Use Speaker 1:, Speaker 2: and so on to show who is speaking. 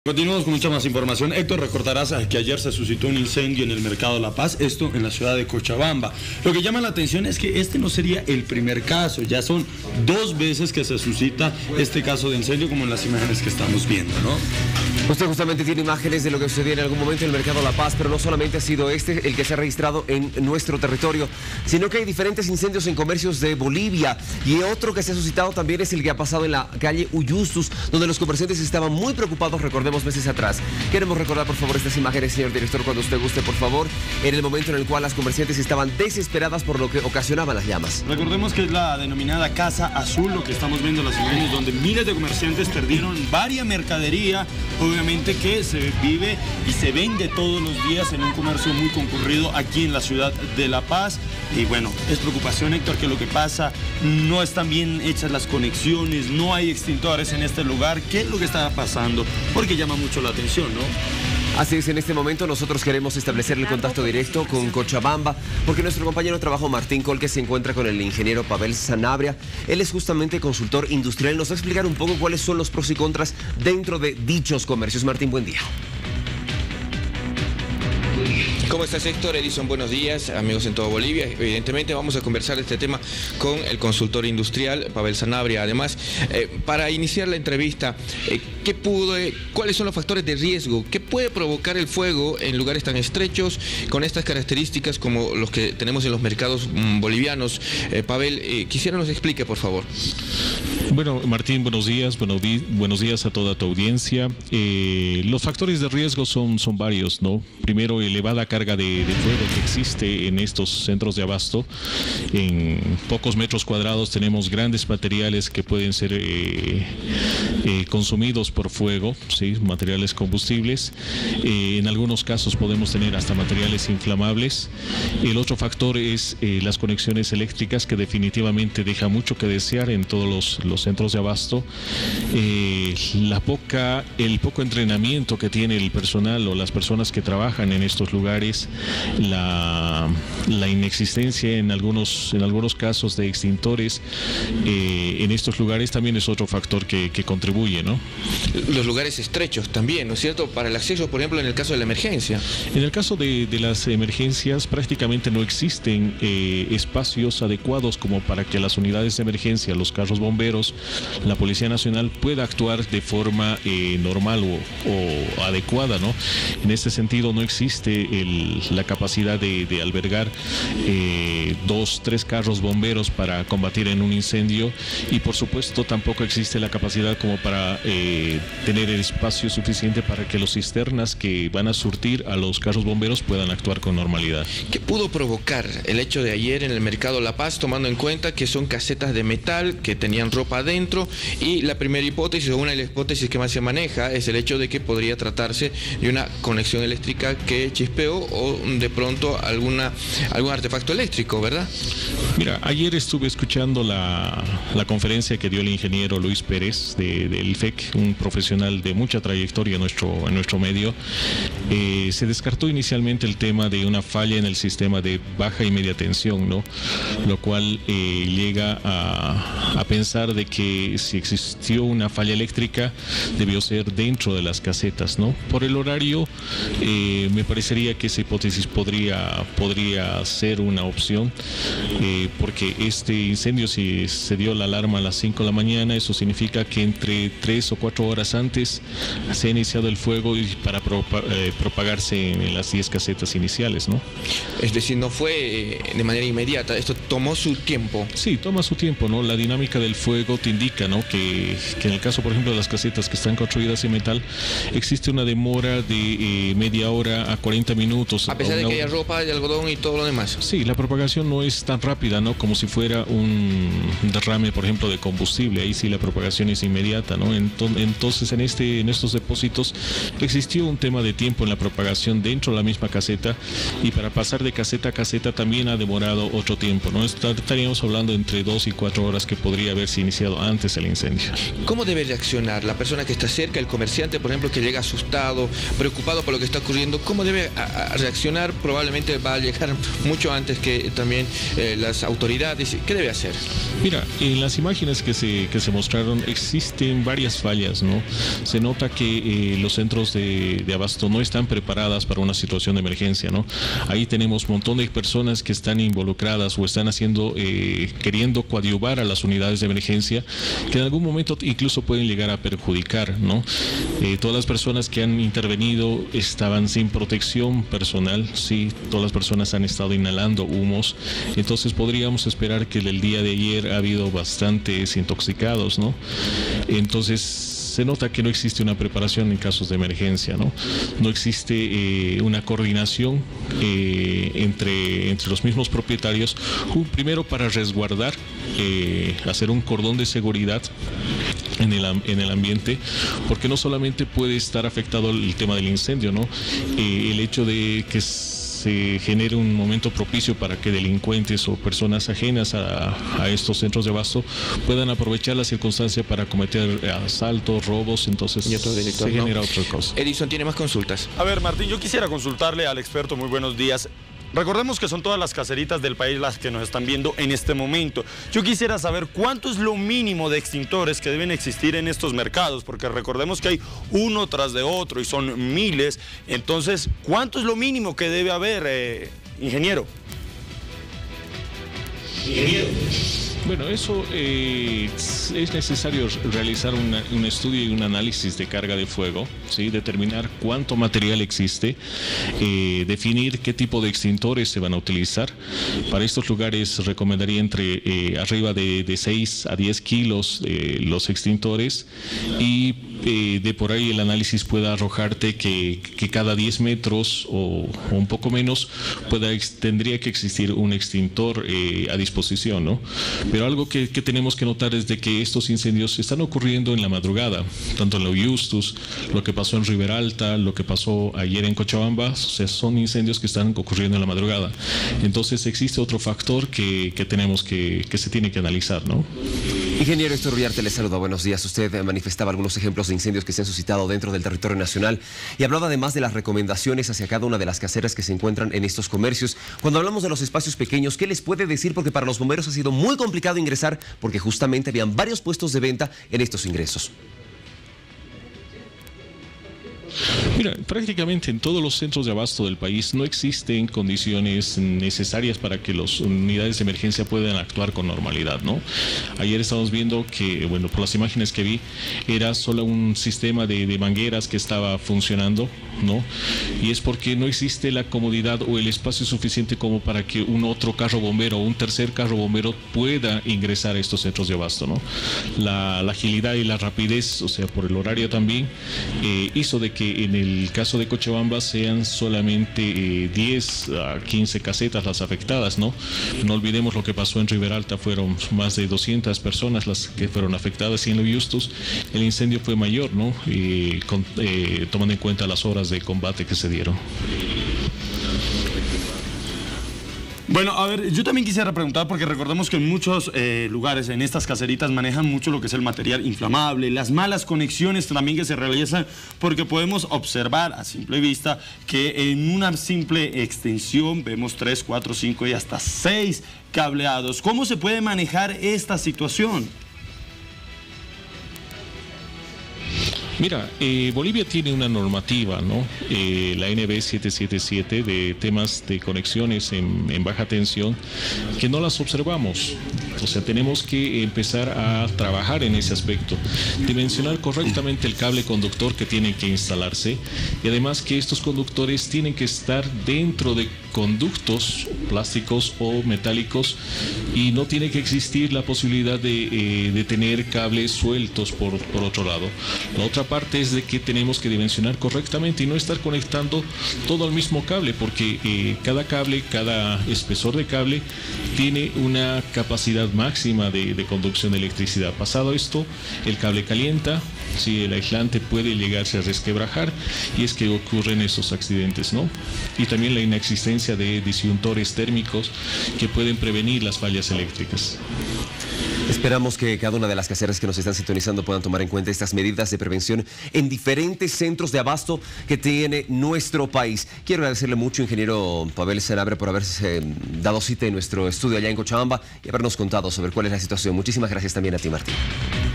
Speaker 1: Continuamos con mucha más información. Héctor, recordarás que ayer se suscitó un incendio en el Mercado La Paz, esto en la ciudad de Cochabamba. Lo que llama la atención es que este no sería el primer caso, ya son 2 veces que se suscita este caso de incendio, como en las imágenes que estamos viendo, ¿no?
Speaker 2: Usted justamente tiene imágenes de lo que sucedió en algún momento en el Mercado La Paz, pero no solamente ha sido este el que se ha registrado en nuestro territorio, sino que hay diferentes incendios en comercios de Bolivia, y otro que se ha suscitado también es el que ha pasado en la calle Uyustus, donde los comerciantes estaban muy preocupados, recordemos, meses atrás. Queremos recordar, por favor, estas imágenes, señor director, cuando usted guste, por favor, en el momento en el cual las comerciantes estaban desesperadas por lo que ocasionaban las llamas.
Speaker 1: Recordemos que es la denominada Casa Azul, lo que estamos viendo en las imágenes, donde miles de comerciantes perdieron varia mercadería, obviamente que se vive y se vende todos los días en un comercio muy concurrido aquí en la ciudad de La Paz. Y bueno, es preocupación, Héctor, que lo que pasa, no están bien hechas las conexiones, no hay extintores en este lugar. ¿Qué es lo que está pasando? Porque llama mucho la atención, ¿no?
Speaker 2: Así es, en este momento nosotros queremos establecer el contacto directo con Cochabamba, porque nuestro compañero de trabajo Martín Colque se encuentra con el ingeniero Pavel Sanabria. Él es justamente consultor industrial, nos va a explicar un poco cuáles son los pros y contras dentro de dichos comercios. Martín, buen día.
Speaker 3: ¿Cómo estás, Héctor? Edison, buenos días, amigos en toda Bolivia. Evidentemente vamos a conversar este tema con el consultor industrial, Pavel Sanabria. Además, para iniciar la entrevista, ¿cuáles son los factores de riesgo? ¿Qué puede provocar el fuego en lugares tan estrechos, con estas características como los que tenemos en los mercados bolivianos? Pavel, quisiera nos explique, por favor.
Speaker 4: Bueno, Martín, buenos días a toda tu audiencia. Los factores de riesgo son varios, ¿no? Primero, elevada carga de fuego que existe en estos centros de abasto. En pocos metros cuadrados tenemos grandes materiales que pueden ser consumidos por fuego, ¿sí? Materiales combustibles. En algunos casos podemos tener hasta materiales inflamables. El otro factor es las conexiones eléctricas, que definitivamente deja mucho que desear en todos los centros de abasto. El poco entrenamiento que tiene el personal o las personas que trabajan en estos lugares, la inexistencia en algunos casos de extintores en estos lugares también es otro factor que contribuye, ¿no?
Speaker 3: Los lugares estrechos también, ¿no es cierto? Para el acceso, por ejemplo, en el caso de la emergencia.
Speaker 4: En el caso de las emergencias, prácticamente no existen espacios adecuados como para que las unidades de emergencia, los carros bomberos, la Policía Nacional pueda actuar de forma normal o adecuada, ¿no? En este sentido no existe la capacidad de albergar 2, 3 carros bomberos para combatir en un incendio, y por supuesto tampoco existe la capacidad como para tener el espacio suficiente para que los cisternas que van a surtir a los carros bomberos puedan actuar con normalidad.
Speaker 3: ¿Qué pudo provocar el hecho de ayer en el Mercado La Paz, tomando en cuenta que son casetas de metal que tenían ropa adentro, y la primera hipótesis, o una de las hipótesis que más se maneja, es el hecho de que podría tratarse de una conexión eléctrica que chispeó, o de pronto algún artefacto eléctrico, ¿verdad?
Speaker 4: Mira, ayer estuve escuchando la conferencia que dio el ingeniero Luis Pérez del IFEC, un profesional de mucha trayectoria en nuestro medio. Se descartó inicialmente el tema de una falla en el sistema de baja y media tensión, ¿no? Lo cual llega a pensar de que si existió una falla eléctrica debió ser dentro de las casetas, ¿no? Por el horario, me parecería que esa hipótesis podría ser una opción, porque este incendio, si se dio la alarma a las 5 de la mañana, eso significa que entre 3 o 4 horas antes se ha iniciado el fuego y para propagarse en las 10 casetas iniciales, ¿no?
Speaker 3: Es decir, no fue de manera inmediata, esto tomó su tiempo.
Speaker 4: Sí, toma su tiempo, ¿no? La dinámica del fuego te indica, ¿no? Que en el caso, por ejemplo, de las casetas que están construidas en metal, existe una demora de media hora a 40 minutos.
Speaker 3: A pesar de que haya ropa de algodón y todo lo demás.
Speaker 4: Sí, la propagación no es tan rápida, ¿no? Como si fuera un derrame, por ejemplo, de combustible. Ahí sí la propagación es inmediata, ¿no? Entonces, en estos depósitos existió un tema de tiempo en la propagación dentro de la misma caseta, y para pasar de caseta a caseta también ha demorado otro tiempo, ¿no? Estaríamos hablando entre 2 y 4 horas que podría haberse iniciado antes el incendio.
Speaker 3: ¿Cómo debe reaccionar la persona que está cerca, el comerciante, por ejemplo, que llega asustado, preocupado por lo que está ocurriendo? ¿Cómo debe reaccionar? Probablemente va a llegar mucho antes que también las autoridades. ¿Qué debe hacer?
Speaker 4: Mira, en las imágenes que se mostraron existen varias fallas, ¿no? ¿no? Se nota que los centros de abasto no están preparadas para una situación de emergencia, ¿no? Ahí tenemos un montón de personas que están involucradas o están haciendo, queriendo coadyuvar a las unidades de emergencia, que en algún momento incluso pueden llegar a perjudicar, ¿no? Todas las personas que han intervenido estaban sin protección personal, sí, todas las personas han estado inhalando humos, entonces podríamos esperar que el día de ayer ha habido bastantes intoxicados, ¿no? Entonces se nota que no existe una preparación en casos de emergencia, ¿no? No existe una coordinación entre los mismos propietarios, primero para resguardar, hacer un cordón de seguridad en el ambiente, porque no solamente puede estar afectado el tema del incendio, ¿no? El hecho de que se genere un momento propicio para que delincuentes o personas ajenas a estos centros de abasto puedan aprovechar la circunstancia para cometer asaltos, robos, entonces se genera otra cosa.
Speaker 3: Edison, ¿tiene más consultas?
Speaker 1: A ver, Martín, yo quisiera consultarle al experto, muy buenos días. Recordemos que son todas las caseritas del país las que nos están viendo en este momento. Yo quisiera saber cuánto es lo mínimo de extintores que deben existir en estos mercados, porque recordemos que hay uno tras de otro y son miles. Entonces, ¿cuánto es lo mínimo que debe haber, ingeniero?
Speaker 4: Bueno, eso es necesario realizar un estudio y un análisis de carga de fuego, ¿sí? Determinar cuánto material existe, definir qué tipo de extintores se van a utilizar. Para estos lugares recomendaría entre arriba de 6 a 10 kilos los extintores, y de por ahí el análisis pueda arrojarte que cada 10 metros o un poco menos tendría que existir un extintor a disposición, ¿no? Pero algo que tenemos que notar es de que estos incendios están ocurriendo en la madrugada, tanto en la Justus, lo que pasó en Riberalta, lo que pasó ayer en Cochabamba, o sea, son incendios que están ocurriendo en la madrugada. Entonces existe otro factor que tenemos que se tiene que analizar, ¿no?
Speaker 2: Ingeniero Héctor Uriarte, le saluda. Buenos días. Usted manifestaba algunos ejemplos de incendios que se han suscitado dentro del territorio nacional y hablaba además de las recomendaciones hacia cada una de las caseras que se encuentran en estos comercios. Cuando hablamos de los espacios pequeños, ¿qué les puede decir? Porque para los bomberos ha sido muy complicado ingresar porque justamente habían varios puestos de venta en estos ingresos.
Speaker 4: Mira, prácticamente en todos los centros de abasto del país no existen condiciones necesarias para que las unidades de emergencia puedan actuar con normalidad, ¿no? Ayer estamos viendo que, bueno, por las imágenes que vi, era solo un sistema de mangueras que estaba funcionando, ¿no? Y es porque no existe la comodidad o el espacio suficiente como para que un otro carro bombero o un tercer carro bombero pueda ingresar a estos centros de abasto, ¿no? La agilidad y la rapidez, o sea, por el horario también, hizo de que en el caso de Cochabamba sean solamente 10 a 15 casetas las afectadas, ¿no? No olvidemos lo que pasó en Riberalta, fueron más de 200 personas las que fueron afectadas, y en los Justus el incendio fue mayor, ¿no? Tomando en cuenta las horas de combate que se dieron.
Speaker 1: Bueno, a ver, yo también quisiera preguntar, porque recordemos que en muchos lugares, en estas caseritas, manejan mucho lo que es el material inflamable, las malas conexiones también que se realizan, porque podemos observar a simple vista que en una simple extensión vemos 3, 4, 5 y hasta 6 cableados. ¿Cómo se puede manejar esta situación?
Speaker 4: Mira, Bolivia tiene una normativa, ¿no? La NB 777 de temas de conexiones en baja tensión, que no las observamos. O sea, tenemos que empezar a trabajar en ese aspecto, dimensionar correctamente el cable conductor que tiene que instalarse, y además que estos conductores tienen que estar dentro de conductos plásticos o metálicos, y no tiene que existir la posibilidad de tener cables sueltos por otro lado. La otra parte es de que tenemos que dimensionar correctamente y no estar conectando todo al mismo cable, porque cada cable, cada espesor de cable tiene una capacidad máxima de conducción de electricidad. Pasado esto, el cable calienta, si el aislante puede llegarse a resquebrajar, y es que ocurren estos accidentes, ¿no? Y también la inexistencia de disyuntores térmicos que pueden prevenir las fallas eléctricas.
Speaker 2: Esperamos que cada una de las caseras que nos están sintonizando puedan tomar en cuenta estas medidas de prevención en diferentes centros de abasto que tiene nuestro país. Quiero agradecerle mucho, ingeniero Pavel Sanabria, por haberse dado cita en nuestro estudio allá en Cochabamba y habernos contado sobre cuál es la situación. Muchísimas gracias también a ti, Martín.